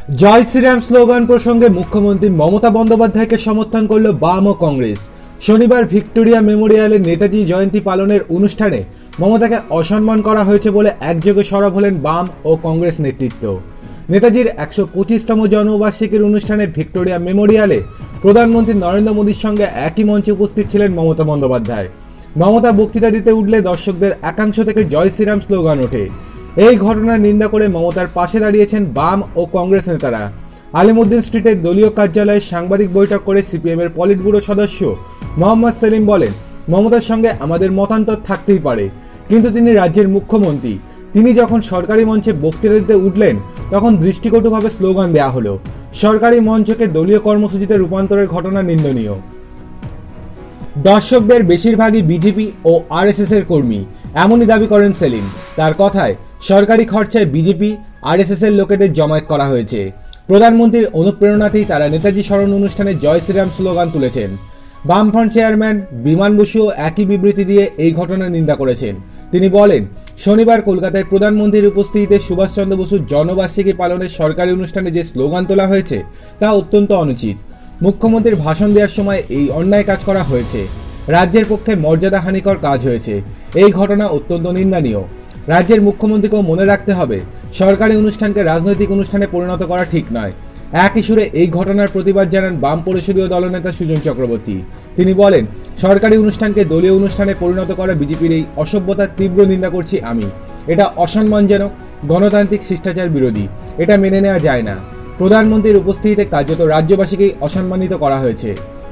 জয় Shriram slogan প্রসঙ্গে মুখ্যমন্ত্রী মমতা বন্দ্যোপাধ্যায়কে সমর্থন করল বাম ও কংগ্রেস। শনিবার ভিক্টোরিয়া মেমোরিয়ালে নেতাজি জয়ন্তী পালনের অনুষ্ঠানে মমতাকে অসম্মান করা হয়েছে বলে একযোগে সরব হলেন বাম ও কংগ্রেস নেতৃত্ব। নেতাজির ১২৫তম জন্মবার্ষিকীর অনুষ্ঠানে ভিক্টোরিয়া মেমোরিয়ালে প্রধানমন্ত্রী নরেন্দ্র মোদীর সঙ্গে একই মঞ্চে উপস্থিত ছিলেন মমতা বন্দ্যোপাধ্যায়। মমতা বক্তৃতা দিতে উঠলে দর্শকদের একাংশ থেকে জয় শ্রীরাম স্লোগান ওঠে। এই ঘটনার নিন্দা করে মমতার পাশে দাঁড়িয়েছেন বাম ও কংগ্রেস নেতারা। আলিমুদ্দিন স্ট্রিটের দলীয় কার্যালয়ে সাংবাদিক বৈঠক করে সিপিএমের পলিট ব্যুরো সদস্য মোহাম্মদ সেলিম বলেন, মমতার সঙ্গে আমাদের মতান্তর থাকতেই পারে, কিন্তু তিনি রাজ্যের মুখ্যমন্ত্রী। তিনি যখন সরকারি মঞ্চে বক্তৃতা দিতে উঠলেন তখন দৃষ্টিকটুভাবে স্লোগান দেয়া হলো। সরকারি মঞ্চকে দলীয় কর্মসূচিতে রূপান্তরের ঘটনা নিন্দনীয়। দর্শকদের বেশিরভাগই বিজেপি ও আরএসএস এর কর্মী, এমনই দাবি করেন সেলিম। তার কথায়, সরকারি খরচায় বিজেপি আরএসএস এর লোকেদের জমায়েত করা হয়েছে। প্রধানমন্ত্রীর অনুপ্রেরণাতেই তারা নেতাজি স্মরণ অনুষ্ঠানে জয় শ্রীরাম স্লোগান তুলেছেন। বামফ্রন্ট চেয়ারম্যান বিমান বসুও একই বিবৃতি দিয়ে এই ঘটনার নিন্দা করেছেন। তিনি বলেন, শনিবার কলকাতায় প্রধানমন্ত্রীর উপস্থিতিতে সুভাষচন্দ্র বসুর জন্মবার্ষিকী পালনের সরকারি অনুষ্ঠানে যে স্লোগান তোলা হয়েছে তা অত্যন্ত অনুচিত। মুখ্যমন্ত্রীর ভাষণ দেওয়ার সময় এই অন্যায় কাজ করা হয়েছে। রাজ্যের পক্ষে মর্যাদাহানিকর কাজ হয়েছে। এই ঘটনা অত্যন্ত নিন্দনীয়। রাজ্যের মুখ্যমন্ত্রীকেও মনে রাখতে হবে, সরকারি অনুষ্ঠানকে রাজনৈতিক অনুষ্ঠানে পরিণত করা ঠিক নয়। একই সুরে এই ঘটনার প্রতিবাদ জানান বাম পরিষদীয় দলনেতা সুজন চক্রবর্তী। তিনি বলেন, সরকারি অনুষ্ঠানকে দলীয় অনুষ্ঠানে পরিণত করা বিজেপির এই অসভ্যতার তীব্র নিন্দা করছি আমি। এটা অসম্মানজনক, গণতান্ত্রিক শিষ্টাচার বিরোধী। এটা মেনে নেওয়া যায় না। প্রধানমন্ত্রীর উপস্থিতিতে কার্যত রাজ্যবাসীকেই অসম্মানিত করা হয়েছে।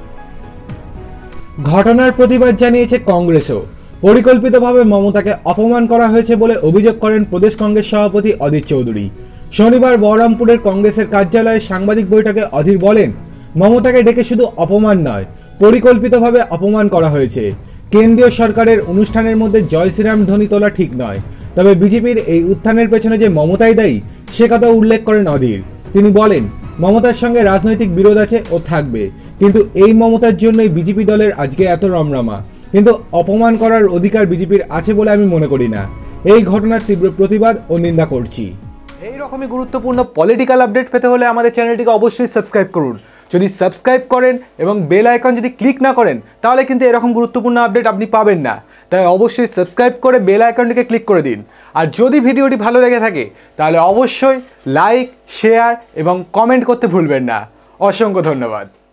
ঘটনার প্রতিবাদ জানিয়েছে কংগ্রেসও। পরিকল্পিতভাবে মমতাকে অপমান করা হয়েছে বলে অভিযোগ করেন প্রদেশ কংগ্রেস সভাপতি অধীর চৌধুরী। শনিবার বহরমপুরের কংগ্রেসের কার্যালয়ে সাংবাদিক বৈঠকে অধীর বলেন, মমতাকে ডেকে শুধু অপমান নয়, পরিকল্পিতভাবে অপমান করা হয়েছে। কেন্দ্রীয় সরকারের অনুষ্ঠানের মধ্যে জয় শ্রীরাম ধ্বনি তোলা ঠিক নয়। তবে বিজেপির এই উত্থানের পেছনে যে মমতাই দায়ী সে কথা উল্লেখ করেন অধীর। তিনি বলেন, মমতার সঙ্গে রাজনৈতিক বিরোধ আছে ও থাকবে, কিন্তু এই মমতার জন্যই বিজেপি দলের আজকে এত রমরমা। কিন্তু অপমান করার অধিকার বিজেপির আছে বলে আমি মনে করি না। এই ঘটনার তীব্র প্রতিবাদ ও নিন্দা করছি। এই রকমই গুরুত্বপূর্ণ পলিটিক্যাল আপডেট পেতে হলে আমাদের চ্যানেলটিকে অবশ্যই সাবস্ক্রাইব করুন। যদি সাবস্ক্রাইব করেন এবং বেল আইকন যদি ক্লিক না করেন তাহলে কিন্তু এরকম গুরুত্বপূর্ণ আপডেট আপনি পাবেন না। তাই অবশ্যই সাবস্ক্রাইব করে বেল আইকনটিকে ক্লিক করে দিন। আর যদি ভিডিওটি ভালো লেগে থাকে তাহলে অবশ্যই লাইক, শেয়ার এবং কমেন্ট করতে ভুলবেন না। অসংখ্য ধন্যবাদ।